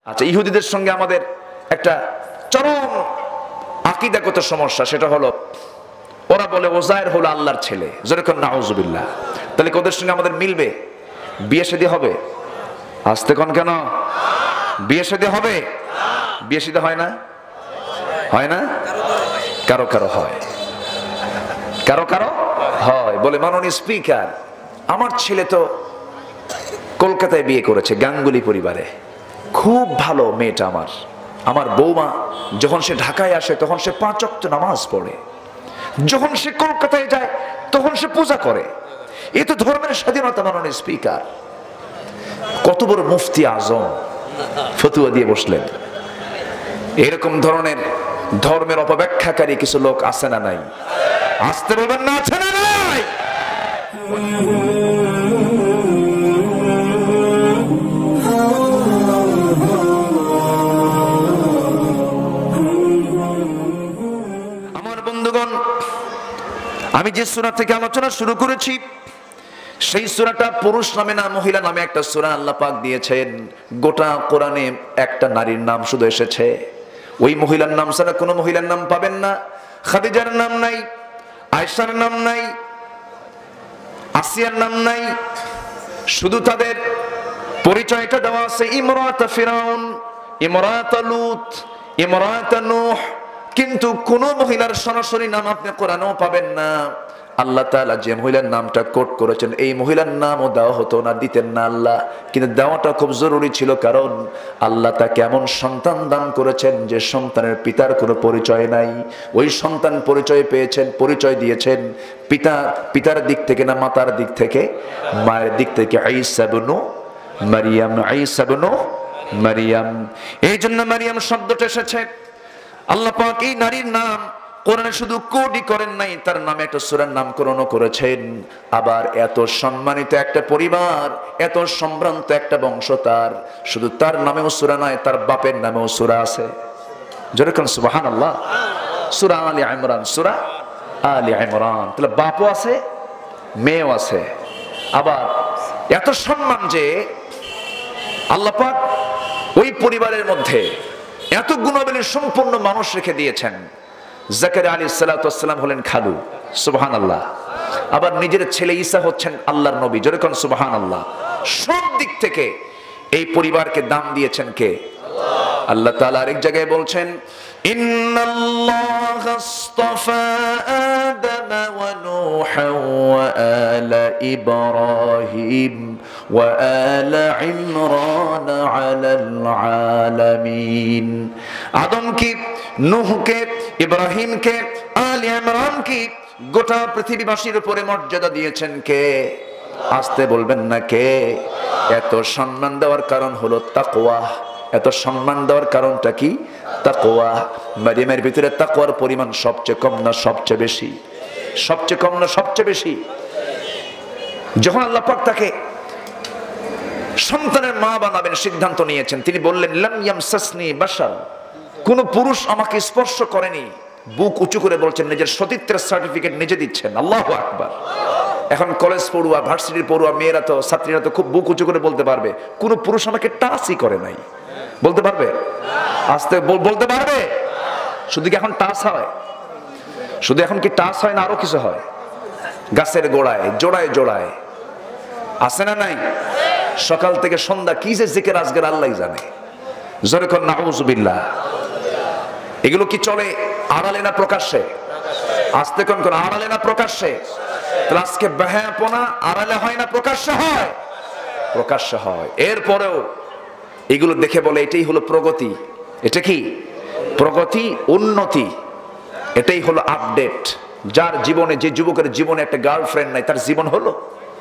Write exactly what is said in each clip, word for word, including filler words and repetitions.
আচ্ছা, ইহুদিদের সঙ্গে আমাদের একটা চরম আকীদাগত সমস্যা, সেটা হলো ওরা বলে ওজায়ের হলো আল্লাহর ছেলে, যেরকম নাউজুবিল্লাহ। তাহলে ওদের সঙ্গে আমাদের মিলবে? বিয়ে শাদী হবে? আসতে কোন কেন? বিয়ে শাদী হবে? বিয়ে শাদী হয় না? হয় না? কারো কারো হয়, কারো কারো হয়। বলে মাননীয় স্পিকার, আমার ছেলে তো কলকাতায় বিয়ে করেছে, গাঙ্গুলি পরিবারে, খুব ভালো মেয়েটা আমার। আমার বৌমা যখন সে ঢাকায় আসে তখন সে পাঁচ ওয়াক্ত নামাজ পড়ে, যখন সে কলকাতায় যায় তখন সে পূজা করে। এ তো ধর্মের স্বাধীনতা মাননীয় স্পিকার। কত বড় মুফতি আজম ফতুয়া দিয়ে বসলেন। এরকম ধরনের ধর্মের অপব্যাখ্যাকারী কিছু লোক আছে না নাই? আসতে বলবেন না, আছে না নাই? আমার বন্ধুগণ, আমি যে সূরা থেকে আলোচনা শুরু করেছি সেই সূরাটা পুরুষ নামে না মহিলা নামে একটা সূরা আল্লাহ পাক দিয়েছেন। গোটা কোরআনে একটা নারীর নাম শুধু এসেছে, ওই মহিলার নাম ছাড়া কোনো মহিলার নাম পাবেন না। খাদিজার নাম নাই, আয়েশার নাম নাই, আসিয়ার নাম নাই, শুধু তাদের পরিচয়টা দেওয়া আছে ইমরাত ফিরাউন, ইমরাত লূত, ইমরাত নূহ। কিন্তু কোন মহিলার সরাসরি নাম আপনি কোরআনেও পাবেন না। আল্লাহ তাআলা যে মহিলার নামটা কোট করেছেন, এই মহিলার নামও দেওয়া হতো না, দিতেন না আল্লাহ, কিন্তু দেওয়াটা খুব জরুরি ছিল। কারণ আল্লাহ তাকে এমন সন্তান দান করেছেন যে সন্তানের পিতার কোনো পরিচয় নাই। ওই সন্তান পরিচয় পেয়েছেন, পরিচয় দিয়েছেন পিতা, পিতার দিক থেকে না মাতার দিক থেকে? মায়ের দিক থেকে। ঈসা ইবনে মারিয়াম, ঈসা ইবনে মারিয়াম। এই জন্য মারিয়াম শব্দটা এসেছে। আল্লাহ পাক এই নারীর নাম কোরআনে শুধু কোডই করেন নাই, তার নামে একটা সূরার নামকরণও করেছেন। আবার এত সম্মানিত একটা পরিবার, এত সম্ভ্রান্ত একটা বংশ, তার শুধু তার নামেও সূরা নয়, তার বাপের নামেও সূরা আছে। যেরকম সুবহানাল্লাহ, সূরা আলী ইমরান, সূরা আলী ইমরান। তাহলে বাপও আছে, মেয়েও আছে। আবার এত সম্মান যে আল্লাহ পাক ওই পরিবারের মধ্যে এত গুণাবলী সম্পন্ন মানুষ রেখে দিয়েছেন। জাকারিয়া আলাইহিস সালাতু ওয়াস সালাম হলেন খালু, সুবহানাল্লাহ। আবার নিজের ছেলে ঈসা হচ্ছেন আল্লাহর নবী, যেরকম সুবহানাল্লাহ। সব দিক থেকে এই পরিবারকে দাম দিয়েছেন কে? আল্লাহ। আল্লাহ তাআলা আরেক জায়গায় বলছেন, ইন্নাল্লাহা আসতাফা আদাম ওয়া নূহা ওয়া আলা ইব্রাহিম ওয়া আলা ইমরান আলাল আলামিন। আদমকে, নূহকে, ইব্রাহিমকে, আলে ইমরানকে, গোটা পৃথিবীবাসীর উপরে মর্যাদা দিয়েছেন কে? আসতে বলবেন না কে? এত সম্মান দেওয়ার কারণ হলো তাকওয়া। এত সম্মান দেওয়ার কারণটা কি? তাকওয়া। মারিয়ামের ভিতরে তাকওয়ার পরিমাণ সবচেয়ে কম না সবচেয়ে বেশি? সবচেয়ে কম না সবচেয়ে বেশি? যখন আল্লাহ পাক তাকে সন্তানের মা বানাবেন সিদ্ধান্ত নিয়েছেন, তিনি বললেন লাম ইয়ামসাসনি বাশার, কোন পুরুষ আমাকে স্পর্শ করেনি। বুক উঁচু করে বলছেন, নিজের সতীত্বের সার্টিফিকেট নিজে দিচ্ছেন। আল্লাহু আকবার। এখন কলেজ পড়ুয়া, ভার্সিটির পড়ুয়া মেয়েরা তো, ছাত্রীরা তো খুব বুক উঁচু করে বলতে পারবে, কোন পুরুষ আমাকে টাচই করে নাই। বলতে পারবে? আস্তে বলতে পারবে? শুধু কি এখন টাচ হয়? শুধু এখন কি টাচ হয় না আরো কিছু হয়? গাছের গোড়ায়, জোড়ায় জোড়ায় আছে না নাই? সকাল থেকে সন্ধ্যা কি যে জিকির আজকের আল্লাহই জানে। জোরে কোন নাউজুবিল্লাহ। এগুলো কি চলে আড়ালে না প্রকাশ্যে? আস্তে কোন কোন আড়ালে না প্রকাশ্যে? তাহলে আজকে বেহায়াপনা আড়ালে হয় না প্রকাশ্যে হয়? প্রকাশ্যে হয়। এরপরেও এগুলো দেখে বলে এটাই হলো প্রগতি। এটা কি প্রগতি? উন্নতি। এটাই হলো আপডেট। যার জীবনে, যে যুবকের জীবনে একটা গার্লফ্রেন্ড নাই, তার জীবন হলো?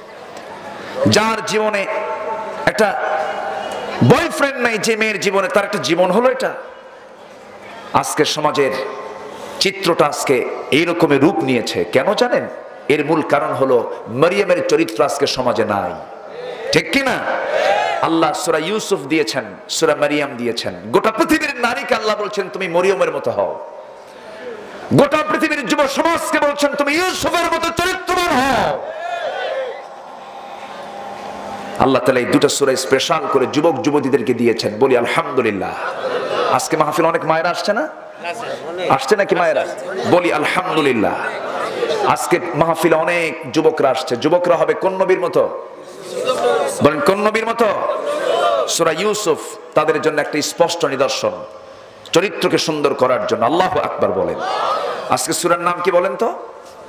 যার জীবনে একটা বয়ফ্রেন্ড নাই, যে মেয়ের জীবনে, তার একটা জীবন হলো এটা? আজকে সমাজের চিত্রটা আজকে এইরকমের রূপ নিয়েছে। কেন জানেন? এর মূল কারণ হলো মারিয়ামের চরিত্র আজকে সমাজে নাই। ঠিক কি না? আল্লাহ সূরা ইউসুফ দিয়েছেন, সূরা মারিয়াম দিয়েছেন। গোটা পৃথিবীর নারীকে আল্লাহ বলছেন তুমি মরিয়মের মতো হও। গোটা পৃথিবীর যুব সমাজকে বলছেন তুমি ইউসুফের মতো চরিত্রবান হও। আল্লাহ তাআলা এই দুটো সূরা স্পেশাল করে যুবক যুবতীদেরকে দিয়েছেন। বলি আলহামদুলিল্লাহ। আজকে মাহফিল অনেক মায়েরা আসছে না? আসছে নাকি মায়েরা? বলি আলহামদুলিল্লাহ। আজকে মাহফিলে অনেক যুবকরা আসছে। যুবকরা হবে কোন নবীর মতো? বলেন কোন নবীর মতো? সূরা ইউসুফ তাদের জন্য একটা স্পষ্ট নিদর্শন, চরিত্রকে সুন্দর করার জন্য। আল্লাহু আকবার বলেন। আজকে সূরার নাম কি বলেন তো?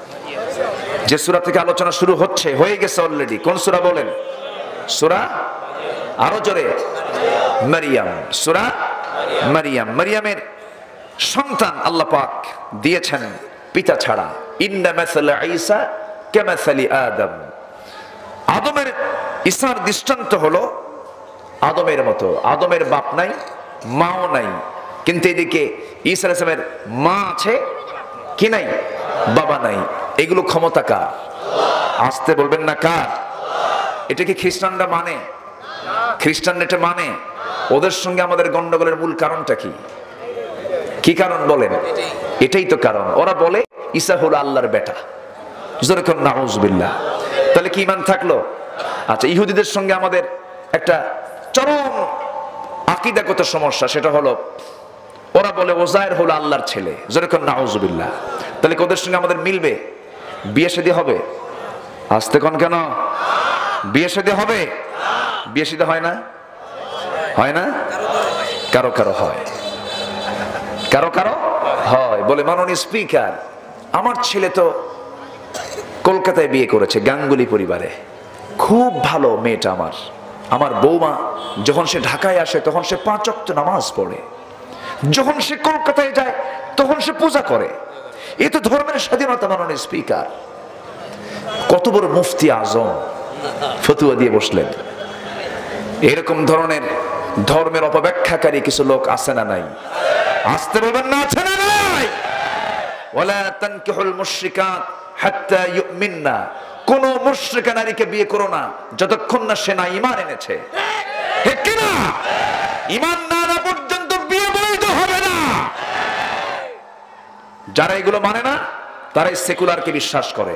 যে সূরা থেকে আলোচনা শুরু হচ্ছে, হয়ে গেছে অলরেডি, কোন সূরা বলেন? সূরা, আরো জোরে, মারিয়াম। সূরা মারিয়াম। মারিয়ামের সন্তান আল্লাহ পাক দিয়েছেন পিতা ছাড়া। ইন্না মাসালা ঈসা কামাসালি আদম। আদমের ঈসার দৃষ্টান্ত হলো আদমের মতো। আদমের বাপ নাই, মাও নাই, কিন্তু এদিকে ঈসা আলাইহিস সালামের মা আছে, কি নাই? বাবা নাই। এগুলো ক্ষমতা কার? আসতে বলবেন না কার? এটা কি খ্রিস্টানরা মানে? খ্রিস্টান এটা মানে? ওদের সঙ্গে আমাদের গন্ডগোলের মূল কারণটা কি? কি কারণ বলেন? এটাই তো কারণ। ওরা বলে ঈসা হলো আল্লাহর বেটা। জোরে কোন নাউজুবিল্লাহ। তাহলে কি ঈমান থাকলো? আচ্ছা, ইহুদিদের সঙ্গে আমাদের একটা চরম আকীদাগত সমস্যা, সেটা হলো ওরা বলে ওজায়ের হলো আল্লাহর ছেলে। জোরে কোন নাউজুবিল্লাহ। তাহলে কি ওদের সঙ্গে আমাদের মিলবে? বিয়ে শাদী হবে? আসতে কোন কেন? বিয়ে শাদী হবে? বিয়ে শাদী হয় না? হয় না? কারো কারো হয়, কারো কারো হয়। বলে মাননীয় স্পিকার, আমার ছেলে তো কলকাতায় বিয়ে করেছে, গাঙ্গুলি পরিবারে, খুব ভালো মেয়েটা আমার। আমার বৌমা যখন সে ঢাকায় আসে তখন সে পাঁচ ওয়াক্ত নামাজ পড়ে, যখন সে কলকাতায় যায় তখন সে পূজা করে। এ তো ধর্মের স্বাধীনতা। মাননীয় স্পিকার, কত বড় মুফতি আজম ফতুয়া দিয়ে বসলেন। এরকম ধরনের ধর্মের অপব্যাখ্যাকারী কিছু লোক আছে না নাই? আসতে বলবেন না আছে না নাই? ওয়ালা তানকিহুল মুশরিকাত হাত্তা ইউমিননা। কোন মুশরিকা নারীকে বিয়ে করো না যতক্ষণ না সে না ঈমান এনেছে। ঠিক কি না? ঈমান না আনা পর্যন্ত বিয়ে বৈধ হবে না। যারা এগুলো মানে না তারাই সেকুলারকে বিশ্বাস করে,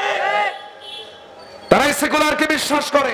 তারাই সেকুলারকে বিশ্বাস করে।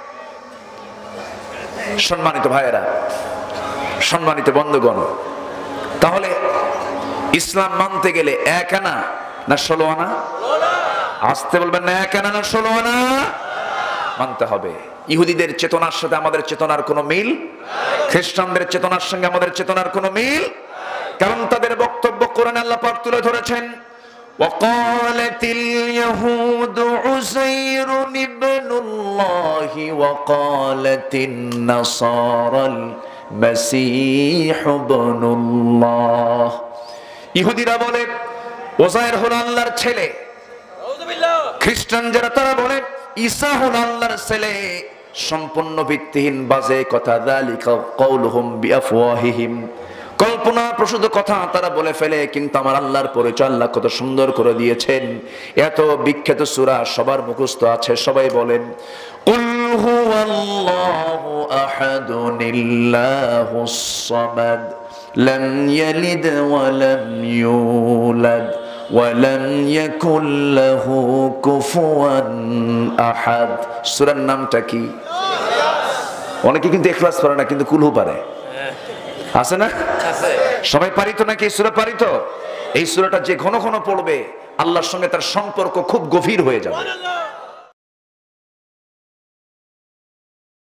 সম্মানিত ভাইয়েরা, সম্মানিত বন্ধুগণ, তাহলে ইসলাম মানতে গেলে এক আনা না ষোলো আনা? আসতে বলবেন না এক আনা না ষোলো আনা? মানতে হবে। ইহুদিদের চেতনার সাথে আমাদের চেতনার কোনো মিল, খ্রিস্টানদের চেতনার সঙ্গে আমাদের চেতনার কোনো মিল। কারণ তাদের বক্তব্য কোরআনে আল্লাহ পাক তুলে ধরেছেন, وقالت اليهود عزير ابن الله وقالت النصارى المسيح ابن الله। ইহুদিরা বলে ওজায়ের হলো আল্লাহর ছেলে, খ্রিস্টান যারা তারা বলে ঈসা হলো আল্লাহর ছেলে। সম্পূর্ণ ভিত্তিহীন বাজে কথা। যালিকা কাউলুহুম বিআফওয়াহিহিম। কল্পনা প্রসূত কথা তারা বলে ফেলে, কিন্তু আমার আল্লাহর পরিচয় আল্লাহ কত সুন্দর করে দিয়েছেন। এত বিখ্যাত সূরা সবার মুখস্থ আছে, সবাই বলেন কুল হুয়াল্লাহু আহাদুনিল্লাহুস সামাদ লাম ইয়ালিদ ওয়া লাম ইউলাদ ওয়া লাম ইয়াকুল লাহু কুফুয়ান আহাদ। সূরার নামটা কি? অনেকে কিন্তু ইখলাস পারে না, কিন্তু কুলহু পারে। আছে না? সবাই পারিত নাকি এই সূরা পারিত? এই সূরাটা যে ঘন ঘন পড়বে আল্লাহর সঙ্গে তার সম্পর্ক খুব গভীর হয়ে যাবে।